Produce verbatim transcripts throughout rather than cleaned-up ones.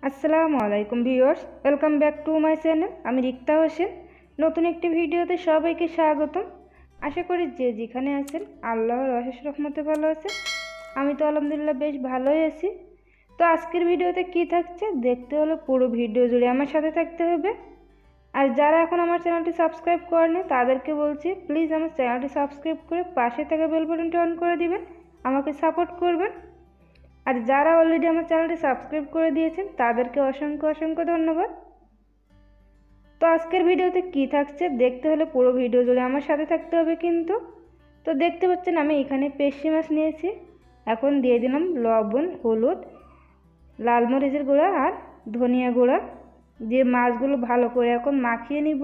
আসসালামু আলাইকুম viewers, welcome back to my channel. আমি রিক্তা হোসেন। নতুন একটি ভিডিওতে সবাইকে স্বাগতম। আশা করি যে যেখানে আছেন আল্লাহর অশেষ রহমতে ভালো আছেন। আমি তো আলহামদুলিল্লাহ বেশ ভালোই আছি। তো আজকের ভিডিওতে কি থাকছে দেখতে হলে পুরো ভিডিও জুড়ে আমার সাথে থাকতে হবে। আর যারা এখন আমার চ্যানেলটি সাবস্ক্রাইব করেনি তাদেরকে বলছি, প্লিজ আমার চ্যানেলটি সাবস্ক্রাইব করে পাশে থাকা বেল বাটনটি অন করে দিবেন, আমাকে সাপোর্ট করবেন। আর যারা অলরেডি আমার চ্যানেলটি সাবস্ক্রাইব করে দিয়েছেন তাদেরকে অসংখ্য অসংখ্য ধন্যবাদ। তো আজকের ভিডিওতে কি থাকছে দেখতে হলে পুরো ভিডিও জুড়ে আমার সাথে থাকতে হবে কিন্তু। তো দেখতে পাচ্ছেন আমি এখানে পেশি মাছ নিয়েছি। এখন দিয়ে দিলাম লবণ, হলুদ, লাল মরিচের গুঁড়া আর ধনিয়া গুঁড়া দিয়ে মাছগুলো ভালো করে এখন মাখিয়ে নিব।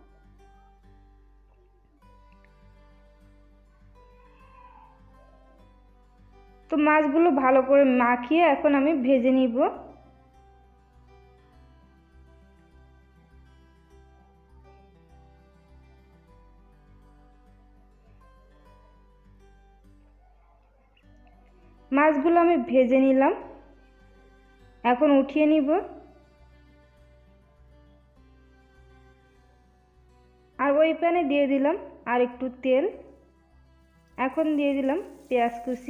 তো মাছগুলো ভালো করে মাখিয়ে এখন আমি ভেজে নিব। মাছগুলো আমি ভেজে নিলাম, এখন উঠিয়ে নিব। আর ওই প্যানে দিয়ে দিলাম আর একটু তেল, এখন দিয়ে দিলাম পেঁয়াজ কুচি।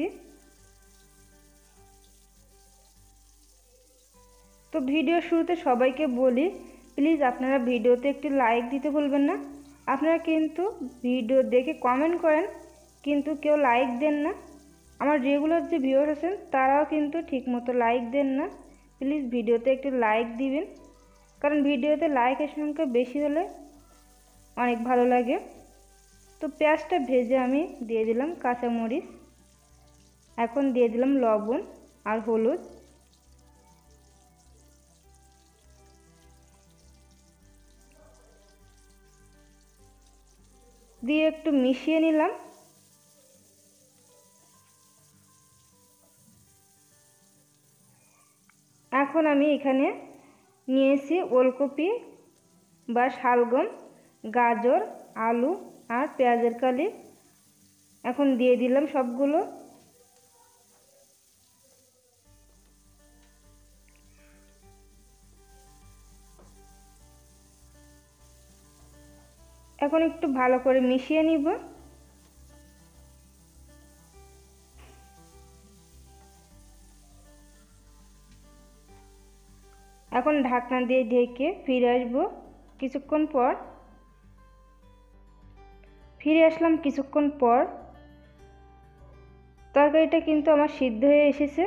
তো ভিডিও শুরুতে সবাইকে বলি, প্লিজ আপনারা ভিডিওতে একটি লাইক দিতে ভুলবেন না। আপনারা কিন্তু ভিডিও দেখে কমেন্ট করেন কিন্তু কেউ লাইক দেন না। আমার রেগুলার যে ভিউয়ার আছেন তারাও কিন্তু ঠিকমতো লাইক দেন না। প্লিজ ভিডিওতে একটি লাইক দিবেন, কারণ ভিডিওতে লাইকের সংখ্যা বেশি হলে অনেক ভালো লাগে। তো পেঁয়াজটা ভেজে আমি দিয়ে দিলাম কাঁচামরিচ, এখন দিয়ে দিলাম লবণ আর হলুদ। দিয়ে একটু মিশিয়ে নিলাম। এখন আমি এখানে নিয়েছি ওলকপি বা শালগম, গাজর, আলু আর পেঁয়াজের কালি। এখন দিয়ে দিলাম সবগুলো। এখন একটু ভালো করে মিশিয়ে নিব। এখন ঢাকনা দিয়ে ঢেকে ফিরে আসবো কিছুক্ষণ পর। ফিরে আসলাম কিছুক্ষণ পর। তরকারিটা কিন্তু আমার সিদ্ধ হয়ে এসেছে।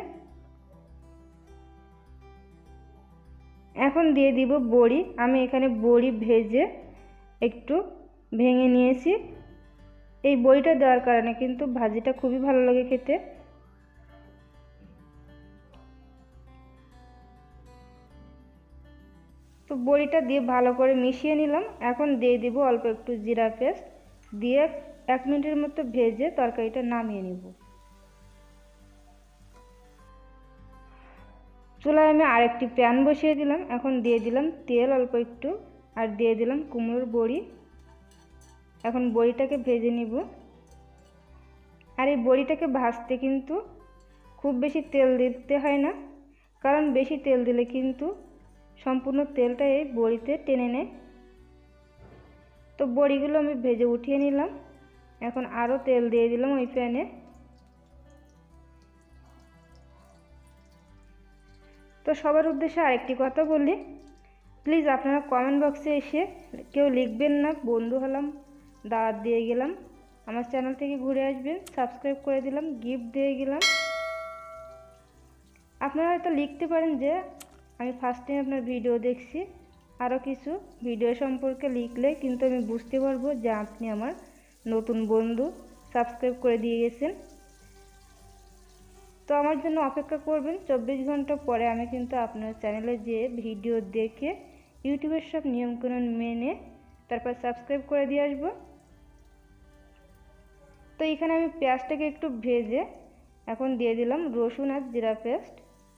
এখন দিয়ে দিব বড়ি। আমি এখানে বড়ি ভেজে একটু ভেঙে নিয়েছি। এই বড়িটা দেওয়ার কারণে কিন্তু ভাজিটা খুবই ভালো লাগে খেতে। তো বড়িটা দিয়ে ভালো করে মিশিয়ে নিলাম। এখন দিয়ে দিব অল্প একটু জিরা পেস্ট, দিয়ে এক মিনিটের মতো ভেজে তরকারিটা নামিয়ে নিব। চুলায় আমি আরেকটি প্যান বসিয়ে দিলাম। এখন দিয়ে দিলাম তেল অল্প একটু আর দিয়ে দিলাম কুমড়োর বড়ি। এখন বড়িটাকে ভেজে নিব। আর এই বড়িটাকে ভাজতে কিন্তু খুব বেশি তেল দিতে হয় না, কারণ বেশি তেল দিলে কিন্তু সম্পূর্ণ তেলটা এই বড়িতে টেনে নেয়। তো বড়িগুলো আমি ভেজে উঠিয়ে নিলাম। এখন আরও তেল দিয়ে দিলাম ওই প্যানে। তো সবার উদ্দেশ্যে আরেকটি কথা বলি, প্লিজ আপনারা কমেন্ট বক্সে এসে কেউ লিখবেন না বন্ধু হলাম, দাওয়াত দিয়ে গেলাম, আমার চ্যানেল থেকে ঘুরে আসবেন, সাবস্ক্রাইব করে দিলাম, গিফট দিয়ে গেলাম। আপনারা হয়তো লিখতে পারেন যে আমি ফার্স্ট টাইম আপনার ভিডিও দেখছি। আরও কিছু ভিডিও সম্পর্কে লিখলে কিন্তু আমি বুঝতে পারবো যে আপনি আমার নতুন বন্ধু, সাবস্ক্রাইব করে দিয়ে গেছেন। তো আমার জন্য অপেক্ষা করবেন। চব্বিশ ঘন্টা পরে আমি কিন্তু আপনার চ্যানেলে যে ভিডিও দেখে ইউটিউবের সব নিয়মকানুন মেনে তারপর সাবস্ক্রাইব করে দিয়ে আসবো। তো এখানে আমি পেঁয়াজটাকে একটু ভেজে এখন দিয়ে দিলাম রসুন আর জিরা পেস্ট।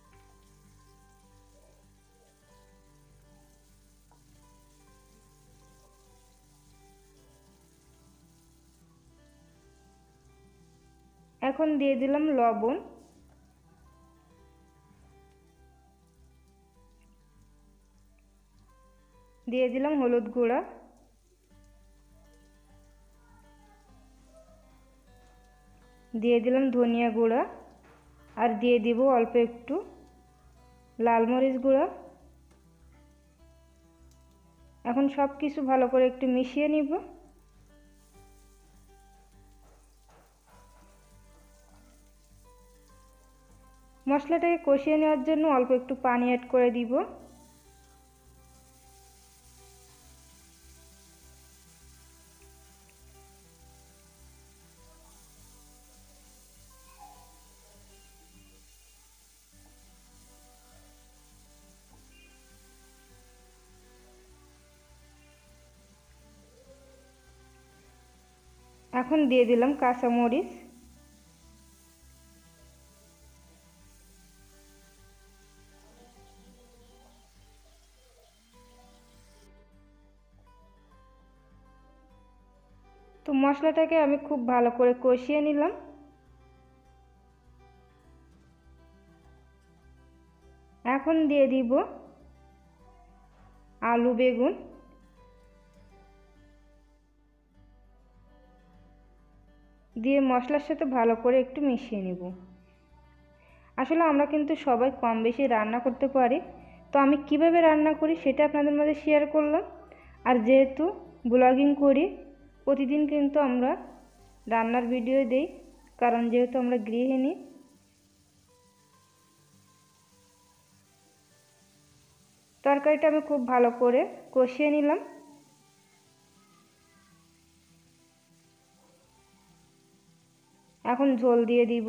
এখন দিয়ে দিলাম লবণ। দিয়ে দিলাম হলুদ গুঁড়া, দিয়ে দিলাম ধনিয়া গুঁড়া, আর দিয়ে দিব অল্প একটু লাল মরিচ গুঁড়া। এখন সব কিছু ভালো করে একটু মিশিয়ে নিব। মশলাটাকে কষিয়ে নেওয়ার জন্য অল্প একটু পানি অ্যাড করে দিব। এখন দিয়ে দিলাম কাঁচামরিচ, তো মশলাটাকে আমি খুব ভালো করে কষিয়ে নিলাম। এখন দিয়ে দিব আলু বেগুন, দিয়ে মশলার সাথে ভালো করে একটু মিশিয়ে নেব। আসলে আমরা কিন্তু সবাই কম বেশি রান্না করতে পারি, তো আমি কিভাবে রান্না করি সেটা আপনাদের মাঝে শেয়ার করলাম। আর যেহেতু ব্লগিং করি, প্রতিদিন কিন্তু আমরা রান্নার ভিডিও দেই, কারণ যেহেতু আমরা গৃহিণী। তরকারিটা আমি খুব ভালো করে কষিয়ে নিলাম। এখন ঝোল দিয়ে দিব।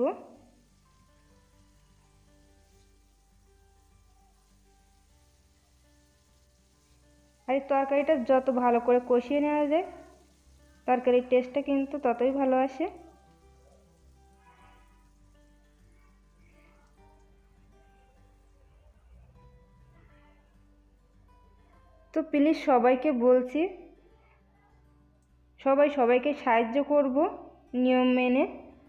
আর এই তরকারিটা যত ভালো করে কষিয়ে নেওয়া যায়, তরকারির টেস্টটা কিন্তু ততই ভালো আসে। তো প্লিজ সবাইকে বলছি, সবাই সবাইকে সাহায্য করব নিয়ম মেনে,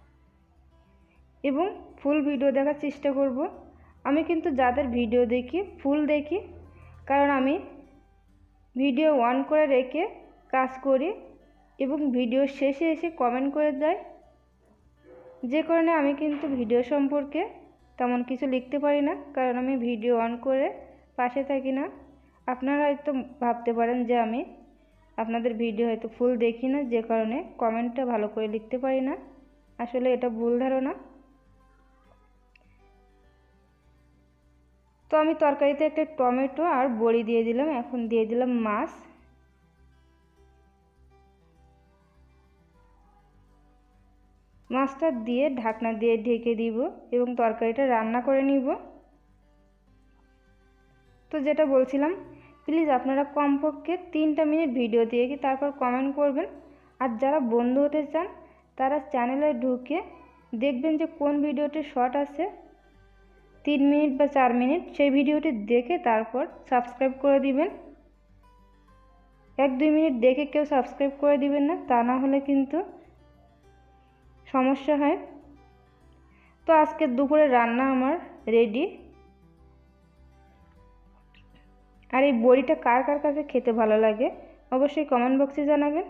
এবং ফুল ভিডিও দেখার চেষ্টা করব। আমি কিন্তু যাদের ভিডিও দেখি ফুল দেখি, কারণ আমি ভিডিও অন করে রেখে কাজ করি এবং ভিডিও শেষে এসে কমেন্ট করে যাই, যে কারণে আমি কিন্তু ভিডিও সম্পর্কে তেমন কিছু লিখতে পারি না, কারণ আমি ভিডিও অন করে পাশে থাকি না। আপনারা হয়তো ভাবতে পারেন যে আমি আপনাদের ভিডিও হয়তো ফুল দেখি না, যে কারণে কমেন্টটা ভালো করে লিখতে পারি না। আসলে এটা ভুল ধারণা। তো আমি তরকারিতে একটা টমেটো আর বড়ি দিয়ে দিলাম। এখন দিয়ে দিলাম মাছ। মাছটা দিয়ে ঢাকনা দিয়ে ঢেকে দিব এবং তরকারিটা রান্না করে নিব। তো যেটা বলছিলাম, প্লিজ আপনারা কমপক্ষে তিনটা মিনিট ভিডিও দিয়ে কি তারপর কমেন্ট করবেন। আর যারা বন্ধু হতে চান তারা চ্যানেলে ঢুকে দেখবেন যে কোন ভিডিওটি শর্ট আছে তিন মিনিট বা চার মিনিট, সেই ভিডিওটি দেখে তারপর সাবস্ক্রাইব করে দিবেন। এক দুই মিনিট দেখে কেউ সাবস্ক্রাইব করে দিবেন না, তা না হলে কিন্তু সমস্যা হয়। তো আজকে দুপুরে রান্না আমার রেডি। আর এই বড়িটা কার কার কাছে খেতে ভালো লাগে অবশ্যই কমেন্ট বক্সে জানাবেন।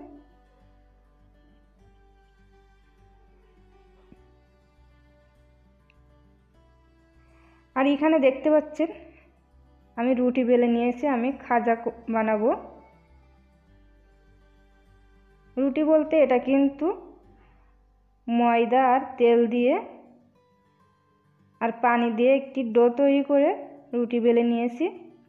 আর এখানে দেখতে পাচ্ছেন আমি রুটি বেলে নিয়েছি, আমি খাজা বানাবো। রুটি বলতে এটা কিন্তু ময়দা আর তেল দিয়ে আর পানি দিয়ে একটি ডো তৈরি করে রুটি বেলে নিয়েছি।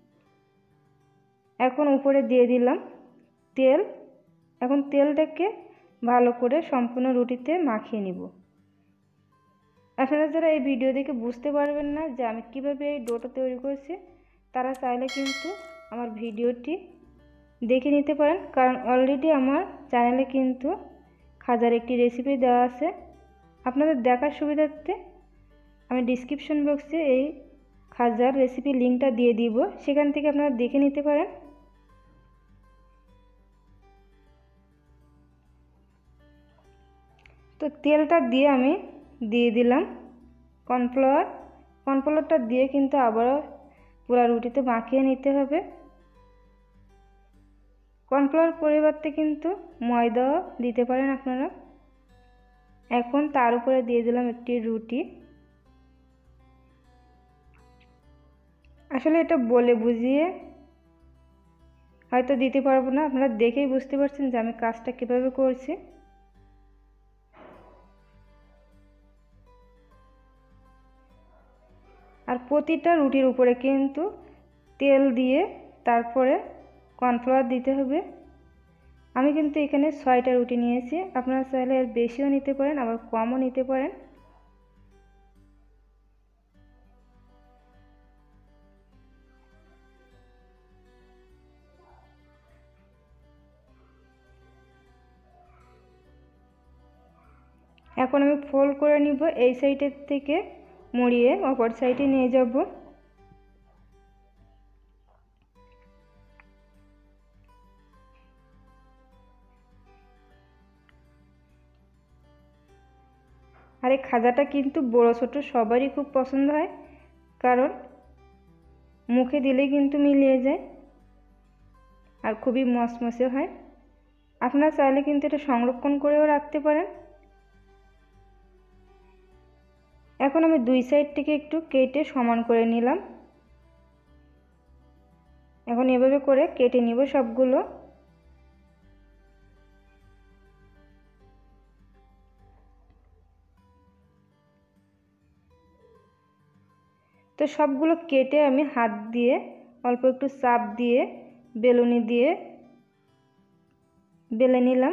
এখন উপরে দিয়ে দিলাম তেল। এখন তেলটাকে ভালো করে সম্পূর্ণ রুটিতে মাখিয়ে নিব। আপনারা যারা এই ভিডিও দেখে বুঝতে পারবেন না যে আমি কিভাবে এই ডোটা তৈরি করেছি, তারা চাইলে কিন্তু আমার ভিডিওটি দেখে নিতে পারেন, কারণ অলরেডি আমার চ্যানেলে কিন্তু খাজার একটি রেসিপি দেওয়া আছে। আপনাদের দেখার সুবিধার্থে আমি ডিসক্রিপশন বক্সে এই খাজার রেসিপি লিঙ্কটা দিয়ে দিব, সেখান থেকে আপনারা দেখে নিতে পারেন। তো তেলটা দিয়ে আমি দিয়ে দিলাম কর্নফ্লাওয়ার। কর্নফ্লাওয়ারটা দিয়ে কিন্তু আবারও পুরো রুটিতে মাখিয়ে নিতে হবে। কর্নফ্লাওয়ার পরিবর্তে কিন্তু ময়দাও দিতে পারেন আপনারা। এখন তার উপরে দিয়ে দিলাম একটি রুটি। আসলে এটা বলে বুঝিয়ে হয়তো দিতে পারবো না, আপনারা দেখেই বুঝতে পারছেন যে আমি কাজটা কিভাবে করছি। আর প্রতিটা রুটির উপরে কিন্তু তেল দিয়ে তারপরে কর্নফ্লাওয়ার দিতে হবে। আমি কিন্তু এখানে ছয়টা রুটি নিয়েছি, আপনারা চাইলে এর বেশিও নিতে পারেন আবার কমও নিতে পারেন। এখন আমি ফোল্ড করে নিব, এই সাইডের থেকে মুড়িয়ে অপর সাইডে নিয়ে যাব। আর এই খাজাটা কিন্তু বড় ছোট সবারই খুব পছন্দ হয়, কারণ মুখে দিলেই কিন্তু মিলিয়ে যায় আর খুবই মচমচে হয়। আপনারা চাইলে কিন্তু এটা সংরক্ষণ করেও রাখতে পারেন। এখন আমি দুই সাইড থেকে একটু কেটে সমান করে নিলাম। এখন এভাবে করে কেটে নিব সবগুলো। তো সবগুলো কেটে আমি হাত দিয়ে অল্প একটু চাপ দিয়ে বেলুনি দিয়ে বেলে নিলাম।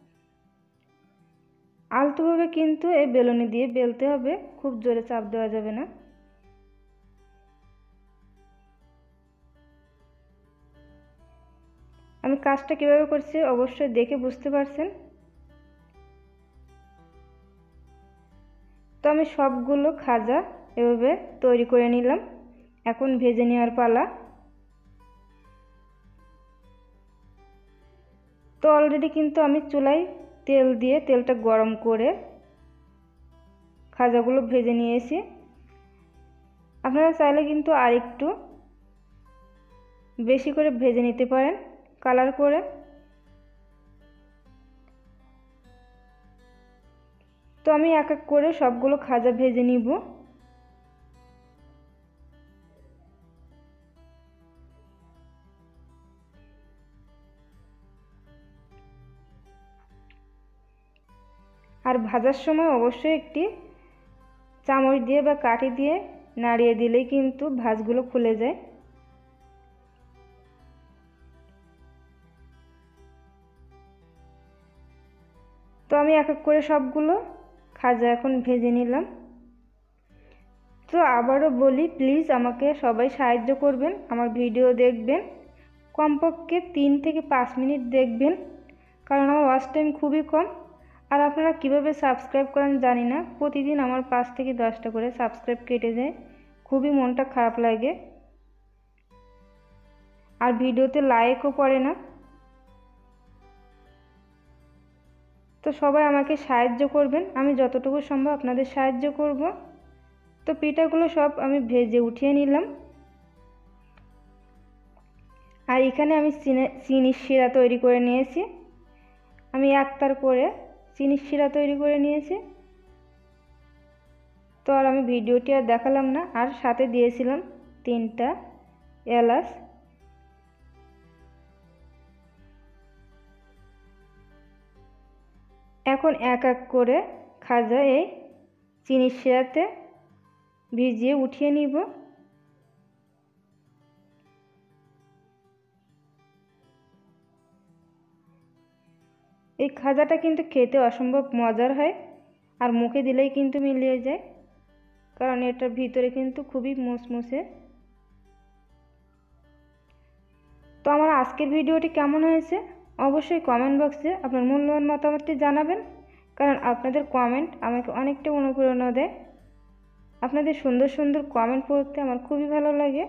আলতোভাবে কিন্তু এই বেলুনি দিয়ে বেলতে হবে, খুব জোরে চাপ দেওয়া যাবে না। আমি কাজটা কিভাবে করছি অবশ্যই দেখে বুঝতে পারছেন। তো আমি সবগুলো খাজা এভাবে তৈরি করে নিলাম। এখন ভেজে নেওয়ার পালা। তো অলরেডি কিন্তু আমি চুলায় তেল দিয়ে তেলটা গরম করে খাজাগুলো ভেজে নিয়েছি। আপনারা চাইলে কিন্তু আরেকটু বেশি করে ভেজে নিতে পারেন কালার করে। তো আমি এক এক করে সবগুলো খাজা ভেজে নিব। আর ভাজার সময় অবশ্যই একটি চামচ দিয়ে বা কাঠি দিয়ে নাড়িয়ে দিলেই কিন্তু ভাঁজগুলো খুলে যায়। তো আমি এক এক করে সবগুলো খাজা এখন ভেজে নিলাম। তো আবারও বলি, প্লিজ আমাকে সবাই সাহায্য করবেন, আমার ভিডিও দেখবেন, কমপক্ষে তিন থেকে পাঁচ মিনিট দেখবেন, কারণ আমার ওয়াচ টাইম খুবই কম। আর আপনারা কিভাবে সাবস্ক্রাইব করেন জানি না, প্রতিদিন আমার পাঁচ থেকে দশটা করে সাবস্ক্রাইব কেটে যায়, খুবই মনটা খারাপ লাগে। আর ভিডিওতে লাইকও পড়ে না। তো সবাই আমাকে সাহায্য করবেন, আমি যতটুকু সম্ভব আপনাদের সাহায্য করব। তো পিঠাগুলো সব আমি ভেজে উঠিয়ে নিলাম। আর এখানে আমি চিনির শিরা তৈরি করে নিয়েছি। আমি একতার করে চিনির শিরা তৈরি করে নিয়েছি। তো আর আমি ভিডিওটি আর দেখালাম না। আর সাথে দিয়েছিলাম তিনটা এলাচ। এখন এক এক করে খাজা এই চিনির শিরাতে ভিজিয়ে উঠিয়ে নিব। এই খাজাটা কিন্তু খেতে অসম্ভব মজার হয়, আর মুখে দিলেই কিন্তু মিলিয়ে যায়, কারণ এটার ভিতরে কিন্তু খুবই মুসমুসে। তো আমার আজকের ভিডিওটি কেমন হয়েছে অবশ্যই কমেন্ট বক্সে আপনার মূল্যবান মতামতটি জানাবেন, কারণ আপনাদের কমেন্ট আমাকে অনেকটা অনুপ্রেরণা দেয়। আপনাদের সুন্দর সুন্দর কমেন্ট পড়তে আমার খুবই ভালো লাগে।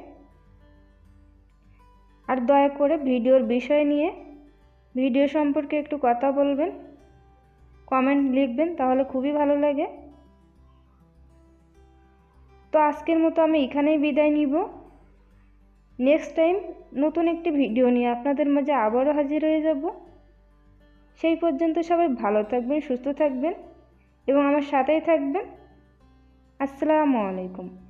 আর দয়া করে ভিডিওর বিষয় নিয়ে ভিডিও সম্পর্কে একটু কথা বলবেন, কমেন্ট লিখবেন, তাহলে খুবই ভালো লাগে। তো আজকের মতো আমি এখানেই বিদায় নিব। নেক্সট টাইম নতুন একটি ভিডিও নিয়ে আপনাদের মাঝে আবারও হাজির হয়ে যাব। সেই পর্যন্ত সবাই ভালো থাকবেন, সুস্থ থাকবেন এবং আমার সাথেই থাকবেন। আসসালামু আলাইকুম।